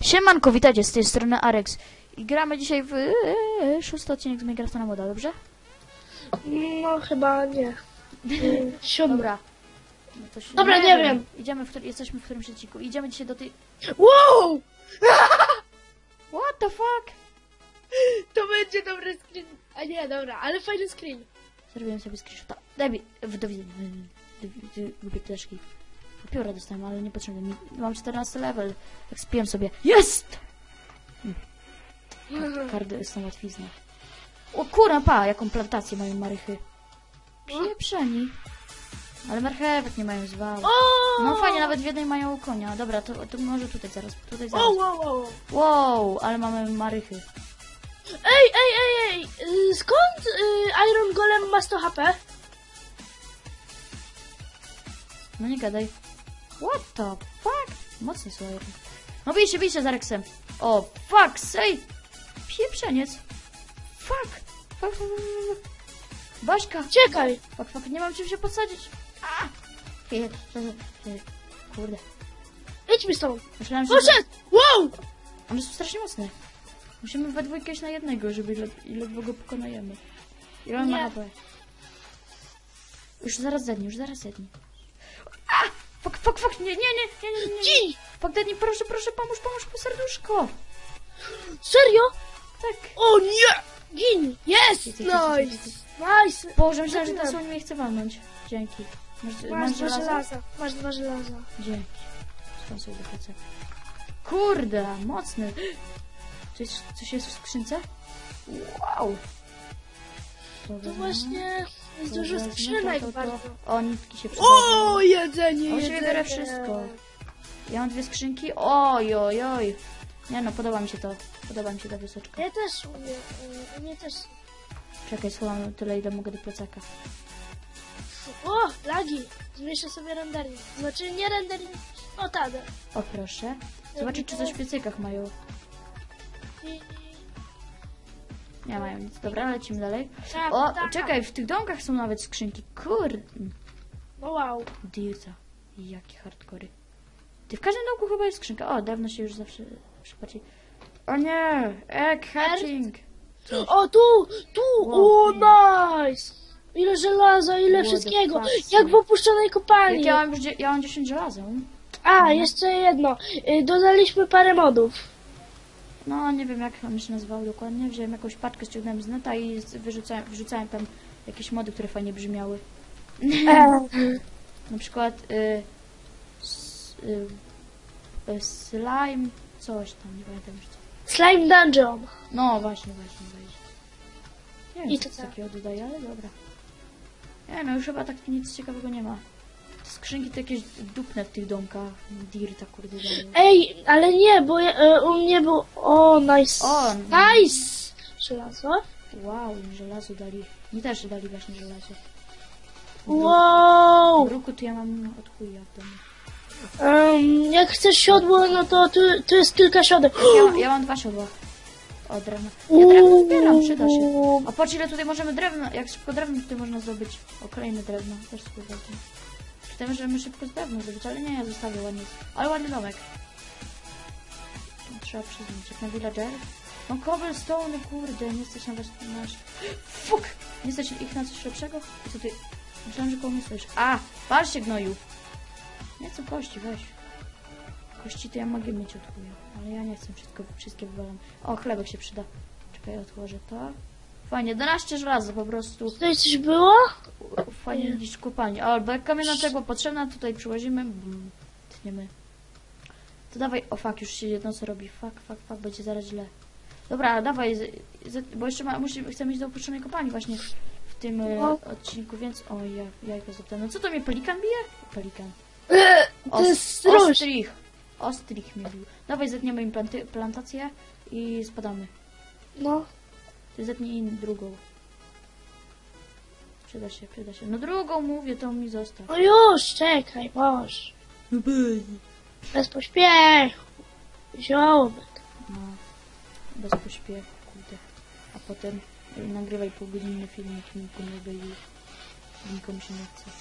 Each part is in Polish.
Siemanko, witajcie, z tej strony Arex. I gramy dzisiaj w 6. odcinek z Minecrafta na moda, dobrze? No chyba nie. 7. Dobra. No to się... Dobra, nie wiem. Idziemy jesteśmy w którymś odcinku. Idziemy dzisiaj do tej... Wow! What the fuck? To będzie dobry screen. A nie, dobra, ale fajny screen. Zrobiłem sobie screenshota. Daj mi... Do widzenia. Głupie ptaszki. Pióra dostałem, ale niepotrzebne mi. Mam 14 level. Tak spiłem sobie. Jest! Kardy są łatwizna. O kurwa, pa! Jaką plantację mają marychy. Pieprzeni. Ale marchewek nie mają zwału. No fajnie, nawet w jednej mają konia. Dobra, to może tutaj zaraz. Wow, ale mamy marychy. Ej! Skąd Iron Golem ma 100 HP? No nie gadaj. What the fuck? Mocny słajer. No bijcie za Rexem. O, fuck, sej! Pieprzeniec. Fuck. Baśka. Czekaj. Fuck, nie mam czym się podsadzić. Kurde. Idźmy stąd. Myślałem, że... Poszedł! Wow! One są strasznie mocne. Musimy we dwójkę iść na jednego, żeby ledwo go pokonajemy. Ile on ma HP? Już zaraz zedni. Fuck, nie. Gin! Fuck, Daddy, proszę, pomóż po serduszko. Serio? Tak. O nie! Gin! Jest! Nice! Boże, myślałem, że to są nie chcę walnąć. Dzięki. Masz 2 żelaza. Masz 2 żelaza. Dzięki. Skąd sobie do pracy. Kurde, mocny. Coś jest w skrzynce? Wow. To właśnie jest dużo skrzynek bardzo. O, nitki się przydają. O, jedzenie. On się wybiera wszystko. Ja mam 2 skrzynki. Oj. Nie no, podoba mi się ta wyseczka. Ja też umiem. Mnie też. Czekaj, schowam tyle, ile mogę do plecaka. O, lagi. Zmniejszę sobie rendering. Znaczy nie rendering, o tak. O, proszę. Zobaczyć, czy coś w piecykach mają. Nie mają nic. Dobra, lecimy dalej. O, czekaj, w tych domkach są nawet skrzynki. Kurde. No wow. Dirta. Jakie hardkory. Ty, w każdym domku chyba jest skrzynka. O, dawno się już zawsze płaci. O nie! Egg hatching! O, tu! O, nice! Ile żelaza, ile wszystkiego! Jak w opuszczonej kopalni! Ja mam 10 żelaza. A, jeszcze jedno. Dodaliśmy parę modów. No, nie wiem jak on się nazywał dokładnie. Wziąłem jakąś paczkę, ściągnąłem z neta i wrzucałem tam jakieś mody, które fajnie brzmiały. Na przykład slime, coś tam, nie pamiętam już co. Slime Dungeon. No, właśnie. Nie wiem, I co to takiego dodaje, ale dobra. Nie no, już chyba tak nic ciekawego nie ma. Te skrzynki to jakieś dupne w tych domkach. Dirta, kurde, dają. Ej, ale nie, bo u mnie był... O, nice. O, nice! Żelazo? Wow, żelazo dali. Mi też dali właśnie żelazo. Wow! Bruku to ja mam od chuja w domu. Jak chcesz siodło, no to tu jest kilka siodeł. Ja mam 2 siodła. O, drewno. Ja drewno zbieram, przyda się. A patrz, ile tutaj możemy drewno, jak szybko drewno tutaj można zdobyć. O, kolejne drewno, też sobie wezmę. Tutaj możemy szybko z drewno zdobyć, ale nie, ja zostawię ładnie. Ale ładny domek. Trzeba przyznać, jak na villager. No cobblestone, kurde, nie stać na was nasz. Fuck! Nie stać ich na coś lepszego? Co ty? Myślałem, że koło mnie stoisz. A! Patrzcie, gnoju! Nie chcę kości, weź. Kości to ja mogę mieć od chuja, ale ja nie chcę wszystkie wywalam. O, chlebek się przyda. Czekaj, otworzę to. Fajnie, 12 żelaza po prostu. Tutaj coś było? Fajnie niż kopalnia. Albo jak kamienna cegła potrzebna, tutaj przyłazimy. Tniemy. To dawaj, o fuck, już się jedno co robi. Fuck, będzie zaraz źle. Dobra, dawaj, bo jeszcze chcemy iść do opuszczonej kopalni właśnie w tym odcinku, więc... O, jajko zapytam. No co to mnie, pelikan bije? Pelikan. To jest róż. Ostrich mnie bił. Dawaj, zetniemy im plantację i spadamy. No. Ty zetnij im drugą. Przyda się. No drugą mówię, to mi zostaw. No już, czekaj, boż. Bez pośpiechu. Ziołek. No, bez pośpiechu, kurde. A potem nagrywaj półgodzinny filmik, nikomu się nie chce.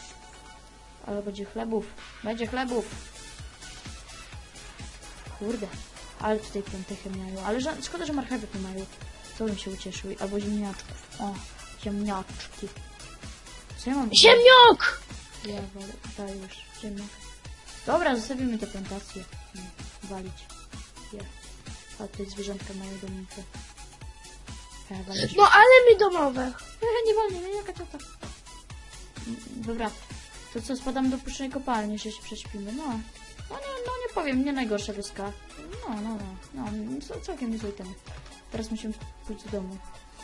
Ale będzie chlebów. Kurde. Ale tutaj plątychy mają. Ale szkoda, że marchewek nie mają. To bym się ucieszył. Albo ziemniaczków. O, ziemniaczki. Co ja mam? Ziemniok! Ja wolę. Daj już. Ziemniak. Dobra, zostawimy te plantacje. Walić. Ja. A tutaj zwierzątka mają dominkę. No ale mi domowe. Nie wolno, nie, jaka ciota. Dobra, to co, spadamy do puszcznej kopalni, że się prześpimy, no. No nie powiem, nie najgorsza wioska. No, całkiem niezły ten. Teraz musimy pójść do domu.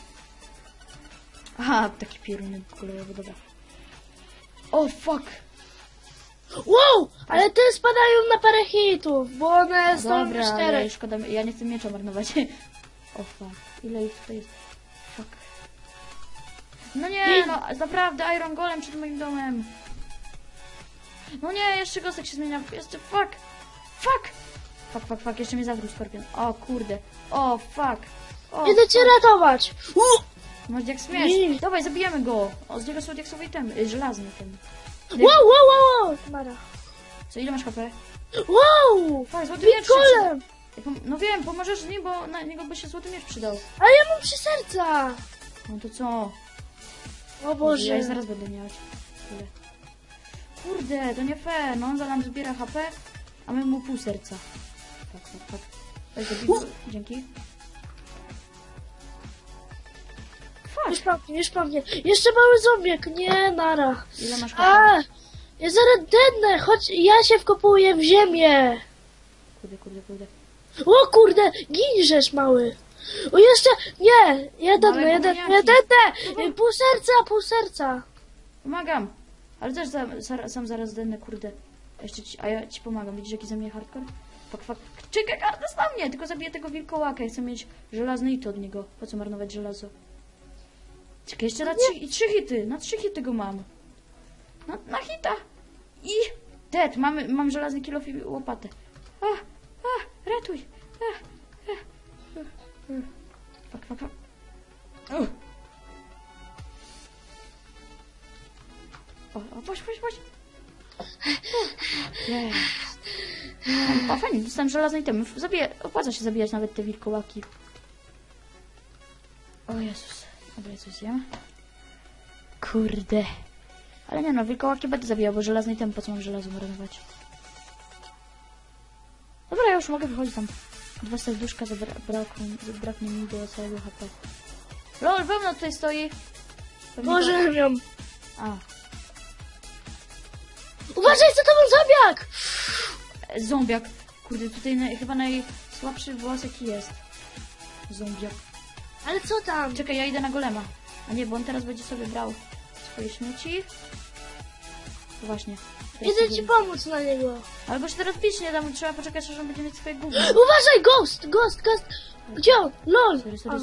Aha, taki pierunek kolejowy, dobra. O, fuck! Wow, ale te spadają na parę hitów, bo one są Dobra, na ale 4. szkoda, ja nie chcę miecza marnować. O, fuck, ile ich tutaj jest? Fuck. No nie, no naprawdę, Iron Golem przed moim domem. No nie, jeszcze gostek się zmienia, jeszcze fuck. Fuck, jeszcze mnie zawrócił skorpion. O kurde, o fuck. O, Idę cię ratować. no jak śmiesz. Dawaj, zabijemy go. O, z niego są diaksowe itemy, żelazny ten. Wow. Mara. Co, ile masz HP? Wow. Faj, złoty miecz. Golem. No wiem, pomożesz z nim, bo na niego by się złoty miecz przydał. Ale ja mam 3 serca. No to co? O Boże. Ja zaraz będę miał. Tyle. Kurde, to nie fair. No on za nam zbiera HP, a my mu pół serca. Tak. Weź zabij go. Dzięki. Już pewnie. Jeszcze mały zombiak. Nie, nara. Ile masz HP? A, ja zaraz dednę. Chodź, ja się wkopuję w ziemię. Kurde. O kurde, giniesz mały. O jeszcze, nie, jeden, pół serca. Pomagam. Ale też sam zaraz zdennę, kurde. A ja ci pomagam. Widzisz jaki za mnie hardcore? Fuck. Czekaj, kartas na mnie! Tylko zabiję tego wilkołaka. Ja chcę mieć żelazny hit od niego. Po co marnować żelazo? Czekaj, jeszcze na 3 hity. Na 3 hity go mam. Na hita. I dead. Mam żelazny kilof i łopatę. Ratuj. Fuck. O, patrz. Jest. O, fajnie, dostałem żelazne itemy. Opłaca się zabijać nawet te wilkołaki. O Jezus. Dobra, coś zjem. Kurde. Ale nie no, wilkołaki będę zabijał, bo żelazny item, po co mam żelazo marnować? Dobra, ja już mogę wychodzić tam. 2 serduszka zabraknie mi do całego HP. LOL, wełna tutaj stoi. Może ją. A. Uważaj, co to był zombiak! Zombiak. Kurde, tutaj chyba najsłabszy włos jaki jest. Zombiak. Ale co tam? Czekaj, ja idę na golema. A nie, bo on teraz będzie sobie brał swoje śmieci. No właśnie. Idę ci pomóc na niego. Ale go się teraz bić nie dam, trzeba poczekać, aż on będzie mieć swoje gówno. Uważaj, ghost! Gdzie on? LOL! Sorry.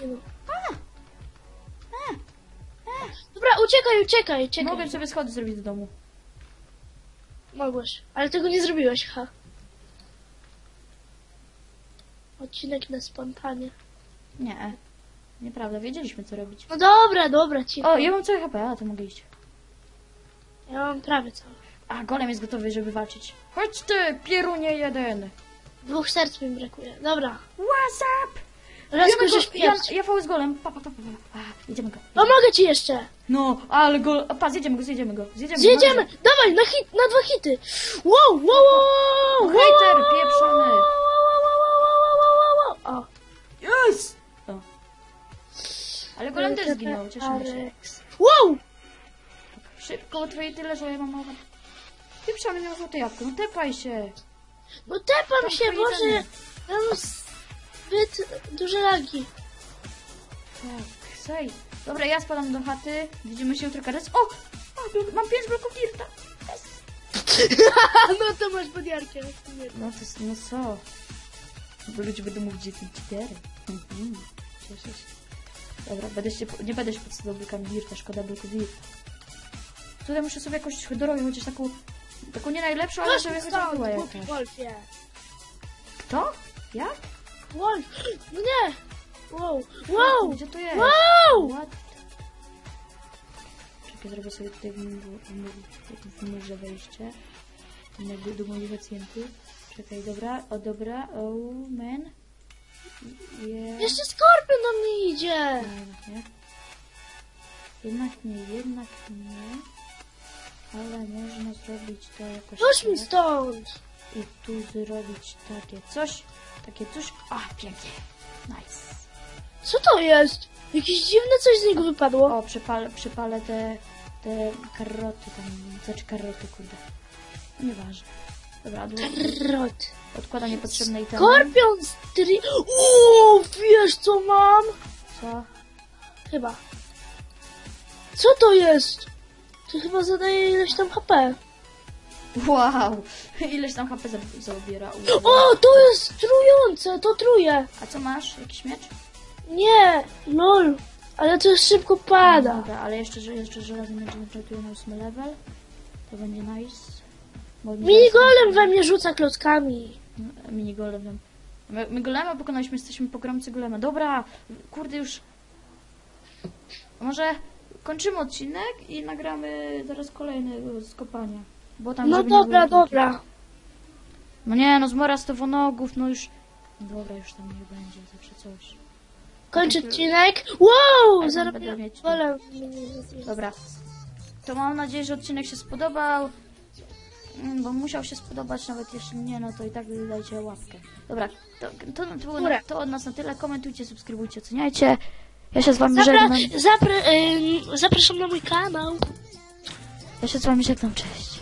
Dobra, uciekaj. Mogę sobie schody zrobić do domu. Mogłeś, ale tego nie zrobiłeś, ha. Odcinek na spontanie. Nie. Nieprawda, wiedzieliśmy co robić. No dobra, cicho. O, ja mam całe HP, a to mogę iść. Ja mam prawie całe. A, golem jest gotowy, żeby walczyć. Chodź ty, pierunie jeden. 2 serc mi brakuje. Dobra. What's up? Rozkurzę śmierć. Ja z golem. Pa. Jedziemy go. Pomogę ci jeszcze. No, ale go... Pa, zjedziemy go. Zjedziemy. Dawaj, na 2 hity. Wow. Hejter, pieprzony. O. Yes! O. Ale golem też zginął, cieszymy się. Wow! Szybko, twoje tyle, że ja mam małe. Pieprzony miał złote jabłko, no tepaj się. No tepam To się, twoje Boże. jedzenie. Ja mam zbyt duże lagi. Tak, sej. Dobra, ja spadam do chaty. Widzimy się jutro kadec. O! Mam 5 bloków dirta. Yes. No to masz podjarkę. No co? Bo ludzie będą mówić, że jestem 4. Cieszę się. Dobra, nie będę się podstawał blokami dirta, szkoda bloków dirta. Tutaj muszę sobie jakoś dorobić, chociaż taką nie najlepszą, ale żeby chociaż była jakaś. Wolfie. Kto? Jak? Wolf. No nie. Wow. Gdzie to jest? Wow. What? Czekaj, zrobię sobie tutaj w murze wejście. Do moich pacjentów. Czekaj, dobra, dobra, oh man. Jeszcze skorpion do mnie idzie. Jednak nie. Ale można zrobić to jakoś Chodź mi tak. stąd. I tu zrobić takie coś. A, pięknie. Nice. Co to jest? Jakieś dziwne coś z niego wypadło. O, przypalę te karoty tam. Znaczy karoty, kurde. Nieważne. Dobra, Karot. odkładam niepotrzebne itemy. Skorpion stri... O, wiesz co mam? Co? Chyba. Co to jest? To chyba zadaje ileś tam HP. Wow! Ileś tam HP zabiera. O, to jest trujące, to truje. A co masz? Jakiś miecz? Nie, lol. Ale to szybko pada. Dobra, ale jeszcze żelazny miecz wyczerpuje na 8 level. To będzie nice. Minigolem we mnie rzuca klockami. Minigolem. My golema pokonaliśmy, jesteśmy pogromcy golema. Dobra, kurde już. Może kończymy odcinek i nagramy zaraz kolejny z kopania. Bo tam No żeby nie dobra, było takie- dobra. No nie, no zmora stowonogów, no już. No dobra, już tam nie będzie, zawsze coś. Kończę odcinek. Wow, Ale zaraz będę mieć- golem. Dobra. To mam nadzieję, że odcinek się spodobał. Bo musiał się spodobać, nawet jeśli nie, no to i tak dajcie łapkę. Dobra, to od nas na tyle. Komentujcie, subskrybujcie, oceniajcie. Ja się z wami żegnam. Zapraszam na mój kanał. Ja się z wami żegnam, cześć.